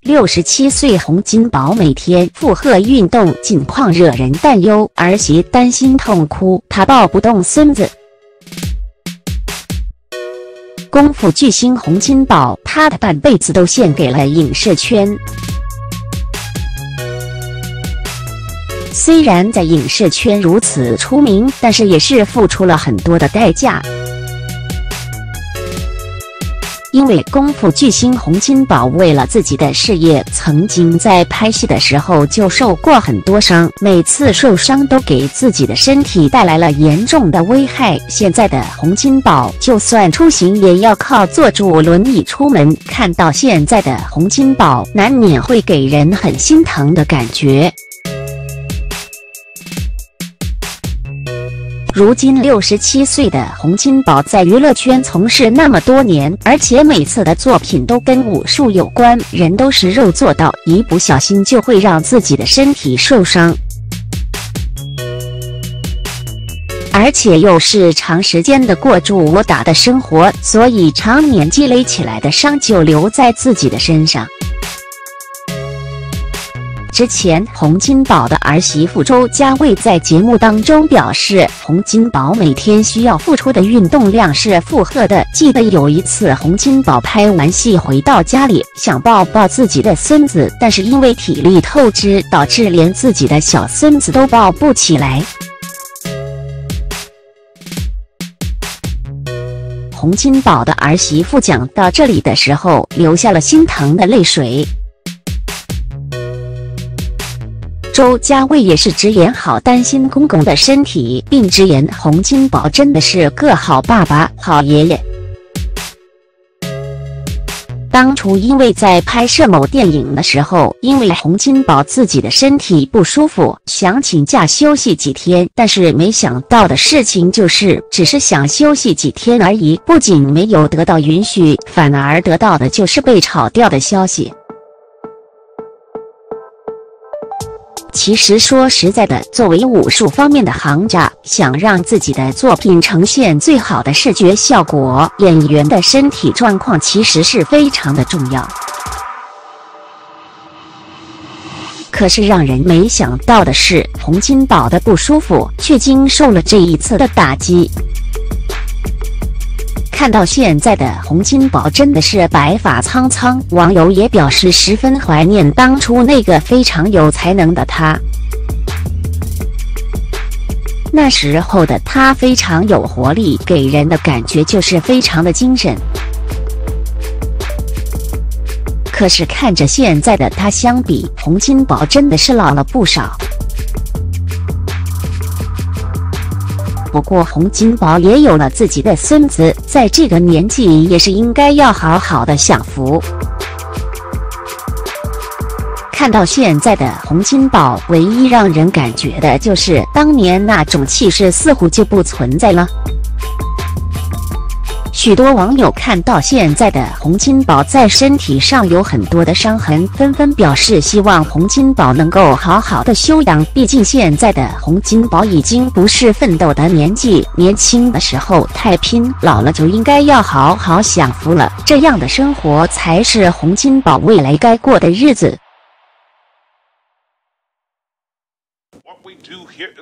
67岁洪金宝每天负荷运动近况惹人担忧，儿媳担心痛哭，他抱不动孙子。功夫巨星洪金宝，他的半辈子都献给了影视圈。虽然在影视圈如此出名，但是也是付出了很多的代价。因为功夫巨星洪金宝为了自己的事业，曾经在拍戏的时候就受过很多伤，每次受伤都给自己的身体带来了严重的危害。现在的洪金宝就算出行也要靠坐住轮椅出门，看到现在的洪金宝，难免会给人很心疼的感觉。如今67岁的洪金宝在娱乐圈从事那么多年，而且每次的作品都跟武术有关，人都是肉做到，一不小心就会让自己的身体受伤，而且又是长时间的过住我打的生活，所以常年积累起来的伤就留在自己的身上。之前，洪金宝的儿媳妇周家卫在节目当中表示，洪金宝每天需要付出的运动量是负荷的。记得有一次，洪金宝拍完戏回到家里，想抱抱自己的孙子，但是因为体力透支，导致连自己的小孙子都抱不起来。洪金宝的儿媳妇讲到这里的时候，流下了心疼的泪水。周家卫也是直言好担心公公的身体，并直言洪金宝真的是个好爸爸、好爷爷。当初因为在拍摄某电影的时候，因为洪金宝自己的身体不舒服，想请假休息几天，但是没想到的事情就是，只是想休息几天而已，不仅没有得到允许，反而得到的就是被炒掉的消息。其实说实在的，作为武术方面的行家，想让自己的作品呈现最好的视觉效果，演员的身体状况其实是非常的重要。可是让人没想到的是，洪金宝的不舒服却经受了这一次的打击。看到现在的洪金宝真的是白发苍苍，网友也表示十分怀念当初那个非常有才能的他。那时候的他非常有活力，给人的感觉就是非常的精神。可是看着现在的他相比，洪金宝真的是老了不少。不过洪金宝也有了自己的孙子，在这个年纪也是应该要好好的享福。看到现在的洪金宝，唯一让人感觉的就是当年那种气势似乎就不存在了。许多网友看到现在的洪金宝在身体上有很多的伤痕，纷纷表示希望洪金宝能够好好的休养。毕竟现在的洪金宝已经不是奋斗的年纪，年轻的时候太拼，老了就应该要好好享福了。这样的生活才是洪金宝未来该过的日子。 What we do here